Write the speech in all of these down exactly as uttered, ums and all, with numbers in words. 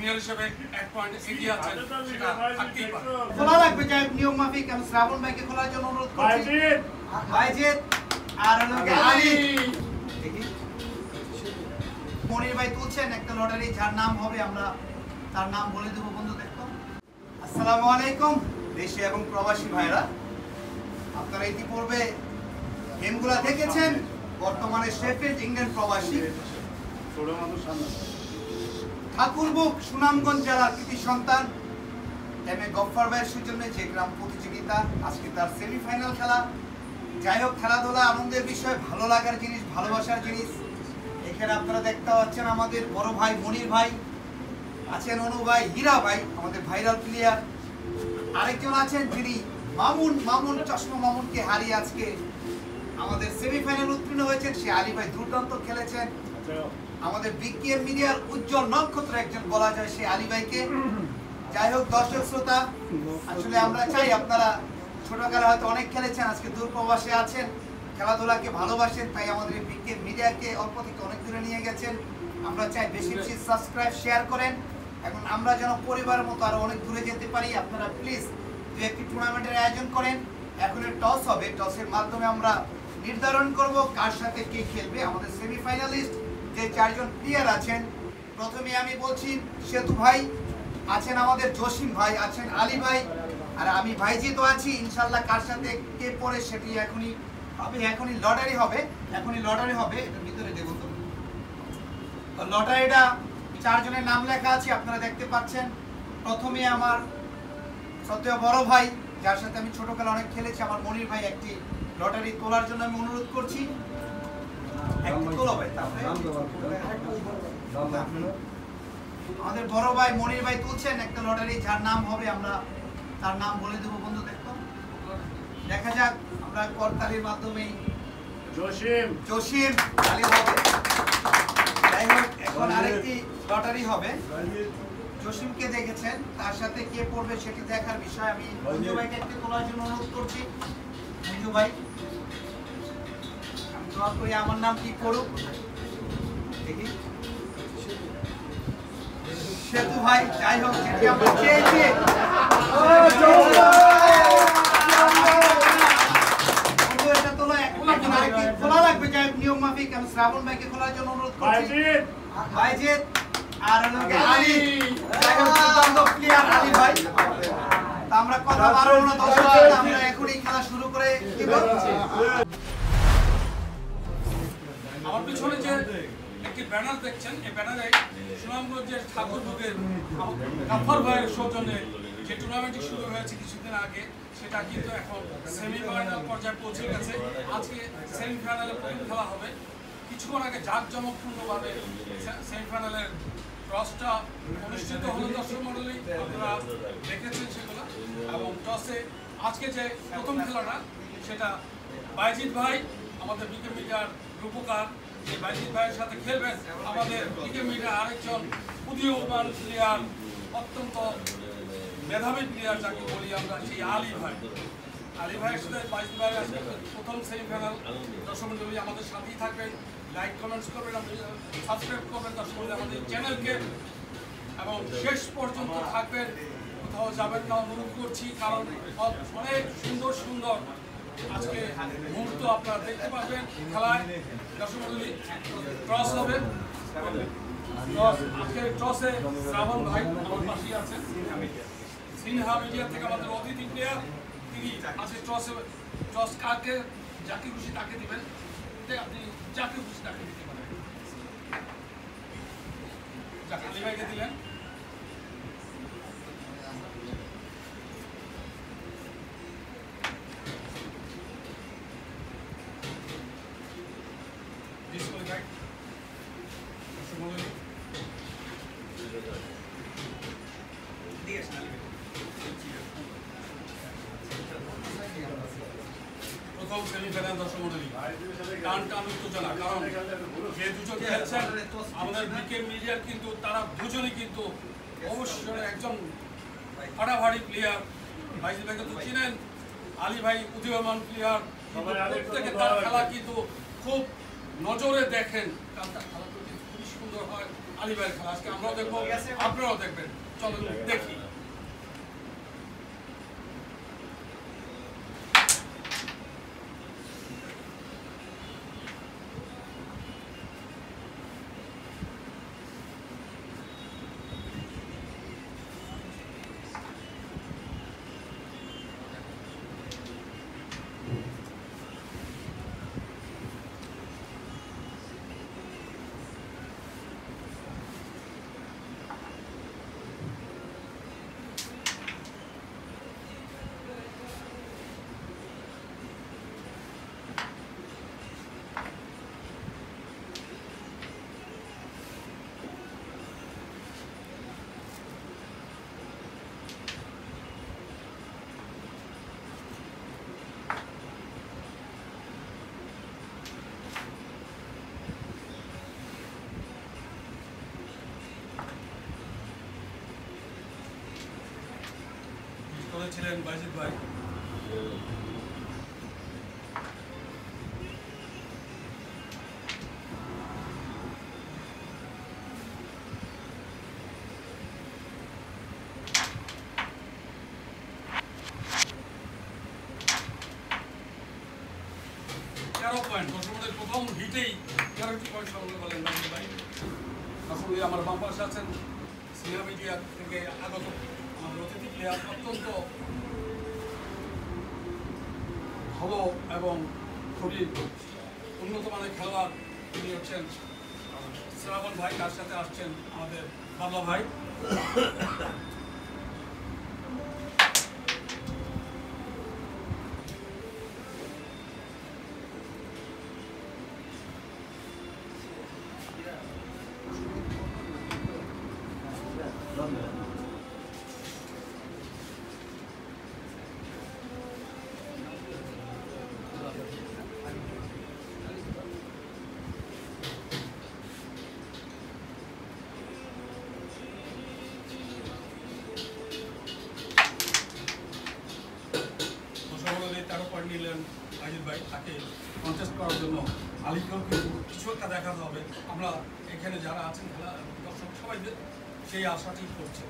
Senior হিসেবে এক point এগিয়ে আছেন সেটা থাকতেই পারে। খোলা লাগবে যাই নিয়ম মাফিক আমি শ্রাবণ ভাইকে খোলার জন্য অনুরোধ করছি। ভাইজিৎ আর হলো আলী দেখি মনির ভাই তুলছেন একটা লটারি যার নাম হবে আমরা তার নাম বলে দেব বন্ধু দেখো। আসসালামু আলাইকুম দেশে এবং প্রবাসী ভাইরা, আপনারা ইতিপূর্বে গেমগুলা দেখেছেন। বর্তমানে শেফিল্ড ইংল্যান্ড প্রবাসী ঠাকুরবুক সুনামগঞ্জ জেলার কৃতি সন্তান এম এ গফফার ভাইয়ের সৌজন্যে যে গ্রাম প্রতিযোগিতা আজকে তার সেমিফাইনাল খেলা। যাই হোক, খেলাধুলা আনন্দের বিষয়, ভালো লাগার জিনিস, ভালোবাসার জিনিস। এখানে আপনারা দেখতে পাচ্ছেন আমাদের বড় ভাই মনির ভাই আছেন, অনু ভাই, হীরা ভাই আমাদের ভাইরাল প্লেয়ার, আরেকজন আছেন যিনি মামুন মামুন চশমা মামুনকে হারিয়ে আজকে আমাদের সেমিফাইনাল উত্তীর্ণ হয়েছেন। সে আলী ভাই দুর্দান্ত খেলেছেন। আমাদের বিকেএম মিডিয়ার উজ্জ্বল নক্ষত্র একজন বলা যায় সে আলী ভাইকে। যাই হোক দর্শক শ্রোতা, আসলে আমরা চাই আপনারা ছোটবেলায় হয়তো অনেক খেলেছেন, আজকে দূর প্রবাসে আছেন, খেলাধুলাকে ভালোবাসেন, তাই আমাদের বিকেএম মিডিয়াকে অল্প থেকে অনেক দূরে নিয়ে গেছেন। আমরা চাই বেশি বেশি সাবস্ক্রাইব শেয়ার করেন, এখন আমরা যেন পরিবারের মতো আরো অনেক দূরে যেতে পারি। আপনারা প্লিজ দু একটি টুর্নামেন্টের আয়োজন করেন। এখন টস হবে, টসের মাধ্যমে আমরা নির্ধারণ করব কার সাথে কে খেলবে। আমাদের সেমিফাইনালিস্ট যে চারজন প্লেয়ার আছেন, প্রথমে আমি বলছি সেতু ভাই আছেন, আমাদের জসিম ভাই আছেন, আলী ভাই আর আমি ভাইজিৎ আছি। ইনশাল্লাহ কার সাথে কে পড়ে সেটি এখনই হবে, এখনই লটারি হবে, এখনই লটারি হবে। এটা ভিতরে দেবো তো, লটারিটা চারজনের নাম লেখা আছে আপনারা দেখতে পাচ্ছেন। প্রথমে আমার সত্যি বড় ভাই যার সাথে আমি ছোটবেলা অনেক খেলেছি, আমার মনির ভাই একটি লটারি তোলার জন্য আমি অনুরোধ করছি। আমাদের বড় ভাই মনির ভাই তুলছেন একটা লটারি যার নাম হবে আমরা তার নাম বলে দেব বন্ধু দেখো। দেখা যাক আমরা করতালির মাধ্যমে জসিম জসিম আলী হবে। যাই হোক, এখন আরেকটি লটারি হবে। জসিমকে দেখেছেন, তার সাথে কে পড়বে সেটি দেখার বিষয়। আমি মঞ্জু ভাইকে একটি তোলার জন্য অনুরোধ করছি। মঞ্জু ভাই, আমি দোয়া করি আমার নাম কি করুক দেখি। সেতু ভাই, যাই হোক যেটি আমরা চেয়েছি খোলা লাগবে। যাই হোক নিয়ম মাফিক আমি শ্রাবণ ভাইকে খোলার জন্য অনুরোধ করছি। ভাইজিৎ আর হলো আলী, যাই হোক দুর্দান্ত প্লেয়ার আলী ভাই। তা আমরা কথা বাড়াবো না দর্শক, আমরা এখনই খেলা শুরু করে দিব। আমার পিছনে যে একটি ব্যানার দেখছেন, এই ব্যানারে সুনামগঞ্জের ঠাকুরবুকের গফফার ভাইয়ের সৌজন্যে যে টুর্নামেন্টটি শুরু হয়েছে কিছুদিন আগে, সেটা কিন্তু এখন সেমিফাইনাল পর্যায়ে পৌঁছে গেছে। আজকে সেমিফাইনালে প্রথম খেলা হবে। কিছুক্ষণ আগে জাঁকজমকপূর্ণভাবে সেমিফাইনালের টসটা অনুষ্ঠিত হলো। দর্শক মণ্ডলী আপনারা দেখেছেন সেগুলো। এবং টসে আজকে যে প্রথম খেলাটা সেটা ভাইজিৎ ভাই আমাদের বিকেএম মিডিয়ার রূপকার, এই ভাইজিৎ ভাইয়ের সাথে খেলবেন আমাদের বিকেএম মিডিয়ার আরেকজন উদীয়মান প্লেয়ার, অত্যন্ত মেধাবী প্লেয়ার যাকে বলি আমরা, সেই আলী ভাই। আলী ভাইয়ের সাথে ভাইজিৎ ভাই আজকে প্রথম সেমিফাইনাল। দর্শক মণ্ডলী আমাদের সাথেই থাকবেন, লাইক কমেন্টস করবেন, সাবস্ক্রাইব করবেন দর্শক মণ্ডলী আমাদের চ্যানেলকে, এবং শেষ পর্যন্ত থাকবেন, কোথাও যাবেন না অনুরোধ করছি। কারণ অনেক সুন্দর সুন্দর আজকে মুহূর্ত আপনারা দেখতে পাবেন খেলায়। দর্শক মণ্ডলী টস হবে। আজকে টসে শ্রাবণ ভাই আমার পাশেই আছেন, সিনহা মিডিয়া থেকে আমাদের অতিথি প্লেয়ার। তিনি আজকে টসে টস কাকে যাকে খুশি তাকে দিবেন, আপনি যাকে খুশি তাকে দিতে পারেন। আলী ভাইকে দিলেন। প্রথম সেমিফাইনাল দর্শক মণ্ডলী টান টান উত্তেজনা, কারণ যে দুজন খেলছেন আমাদের বিকেএম মিডিয়ার কিন্তু তারা দুজনই কিন্তু অবশ্যই একজন ফাটাফাটি প্লেয়ার। ভাইজিৎ ভাইকে তো চিনেন, আলী ভাই উদীয়মান প্লেয়ার, প্রত্যেকে তার খেলা কিন্তু খুব নজরে দেখেন, কারণ তার খেলা খুবই সুন্দর হয় আলী ভাইয়ের খেলা। আজকে আমরাও দেখবো, আপনারাও দেখবেন। চলো দেখি। করেছিলেন বাজিদ ভাই। তেরো পয়েন্ট দর্শকদের প্রথম হিটেই তেরোটি পয়েন্ট সংগ্রহ করলেন বাজিদ ভাই। আসলে আমার বাম পাশে আছেন সিনেমা মিডিয়া থেকে আগত আমাদের অতিথি প্লেয়ার, অত্যন্ত ভালো এবং খুবই উন্নত মানের খেলোয়াড়। তিনি হচ্ছেন শ্রাবণ ভাই, তার সাথে আসছেন আমাদের বাবলা ভাই। তেরো পয়েন্ট নিলেন বাজিদ ভাই। তাকে কন্টেস্ট করার জন্য আলীকেও কিন্তু কিছু একটা দেখাতে হবে। আমরা এখানে যারা আছেন খেলা দর্শক সবাই সেই আশাটি করছে।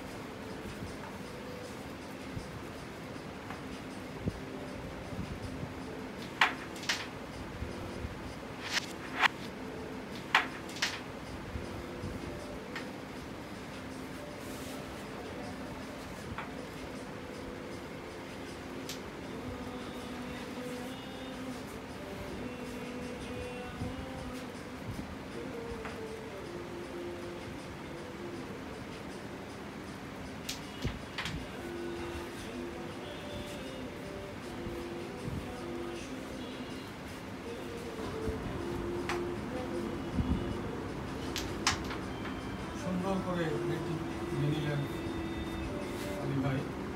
সুন্দর করে নেটটি নিয়ে নিলেন আলী ভাই।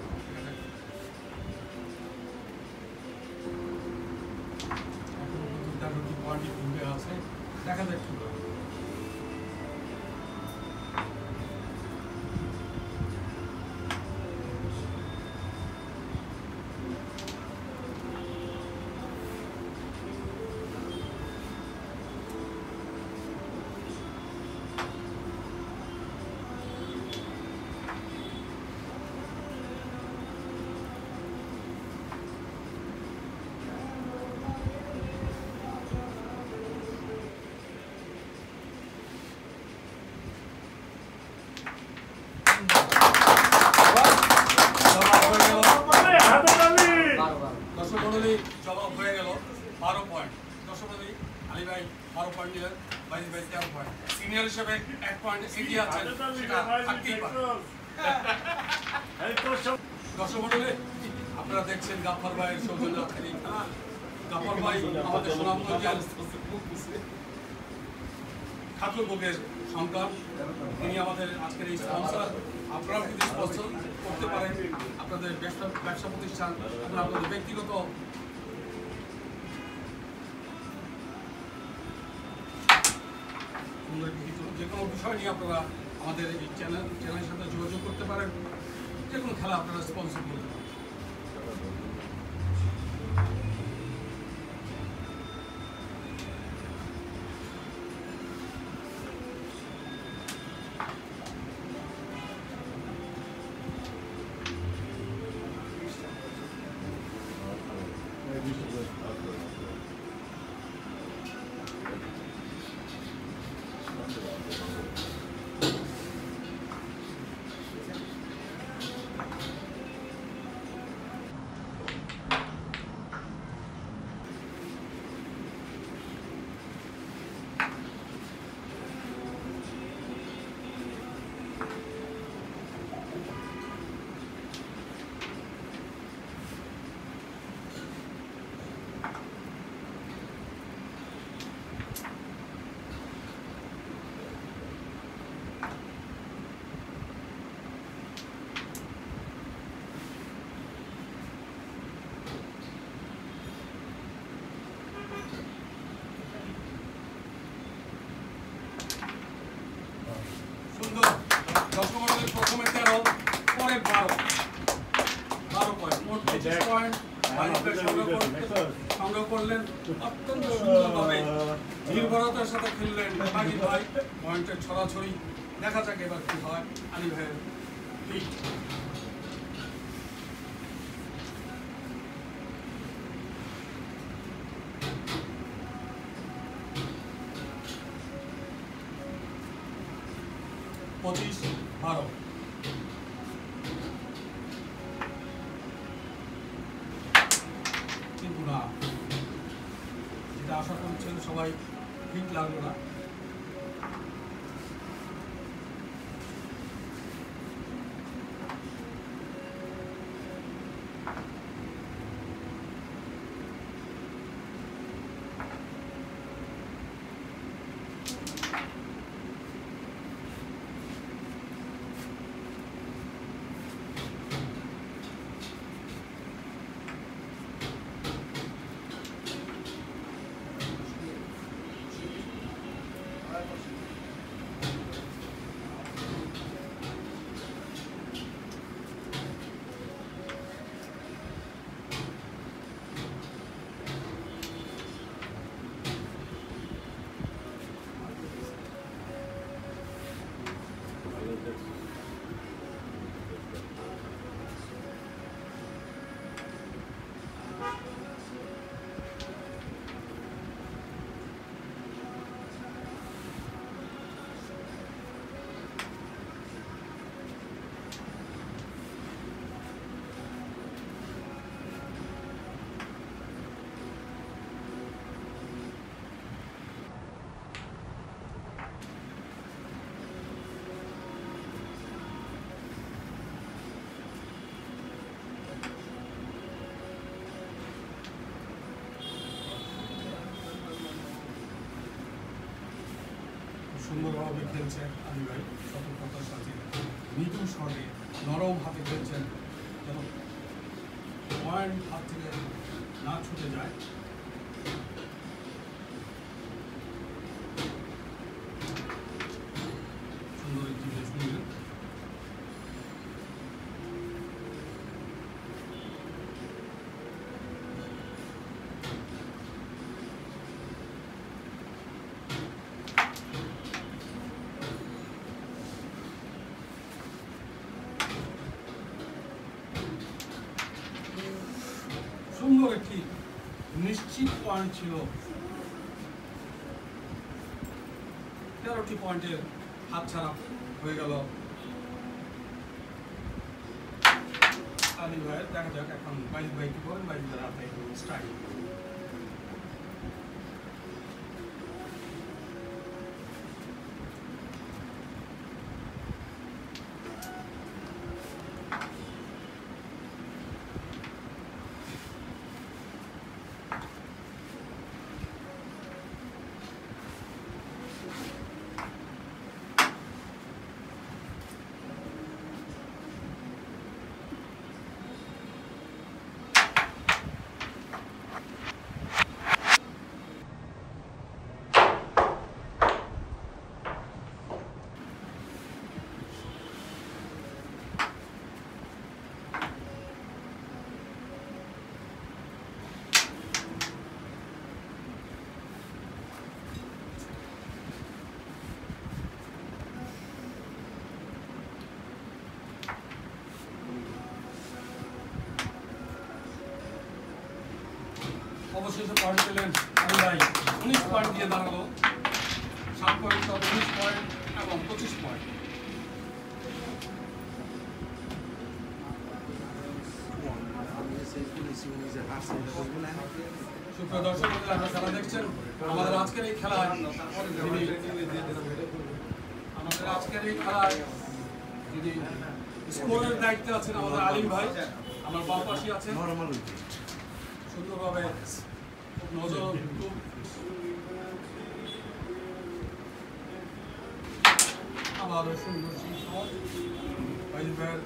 এখনো পর্যন্ত তেরোটি পয়েন্টই ডুবে আছে, দেখা যাক কি করে। জবাব হয়ে গেল বারো পয়েন্ট। দর্শক আলী ভাই বারো পয়েন্ট নিলেন, বাজিদ ভাই তেরো পয়েন্ট। সিনিয়র হিসেবে এক পয়েন্ট এগিয়ে আছেন, সেটা থাকতেই পারে। দর্শক মন্ডলী, আপনারা দেখছেন গাফফার ভাইয়ের সৌজন্য আজকের এই খেলা। গাফফার ভাই আমাদের সুনামগঞ্জের ঠাকুরবুকের সন্তান, তিনি আমাদের আজকের এই স্পন্সর। আপনারাও যদি স্পন্সর করতে পারেন আপনাদের ব্যবসা ব্যবসা প্রতিষ্ঠান এবং আপনাদের ব্যক্তিগত যে কোনো বিষয় নিয়ে আপনারা আমাদের এই চ্যানেল চ্যানেলের সাথে যোগাযোগ করতে পারেন। যে কোনো খেলা আপনারা স্পন্সর করতে পারেন। সংগ্রহ করলেন অত্যন্ত সুন্দরভাবে নির্ভরতার সাথে খেললেন মাজিদ ভাই পয়েন্টের ছড়াছড়ি। দেখা যাক এবার কি হয়। আলী ভাইয়ের লিড। পঁচিশ বারো। কিন্তু না, যেটা আশা করছেন সবাই ঠিক লাগলো না। সুন্দরভাবে খেলছেন আলী ভাই, সতর্কতার সাথে মৃদু স্বরে নরম হাতে খেলছেন যেন পয়েন্ট হাত থেকে না ছুটে যায়। সুন্দর একটি রেস নিলেন। সুন্দর একটি নিশ্চিত পয়েন্ট ছিল। তেরোটি পয়েন্টের হাতছাড়া হয়ে গেল আলী ভাইয়ের। দেখা যাক এখন বাইশ ভাই কি করেন। বাইশ ভাইয়ের হাতে স্টাইল। অবশেষে পয়েন্ট পেলেন আলী ভাই। উনিশ পয়েন্ট দিয়ে দাঁড়ালো। সাত পয়েন্ট উনিশ পয়েন্ট এবং পঁচিশ পয়েন্ট। সুপ্রিয় দর্শক, আপনারা খেলা দেখছেন। আমাদের আজকের এই খেলায় আমাদের আজকের এই খেলায় যিনি স্কোরের দায়িত্বে আছেন আমাদের আলিম ভাই, আমার বাম পাশে আছেন। সুন্দরভাবে নজর আবারও সুন্দর শট বাইশ ভাইয়ের।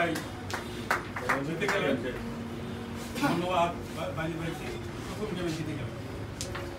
ভাই জিতে গেলেন। ধন্যবাদ বাইলি ভাইকে, প্রথম গেমে জিতে গেলেন।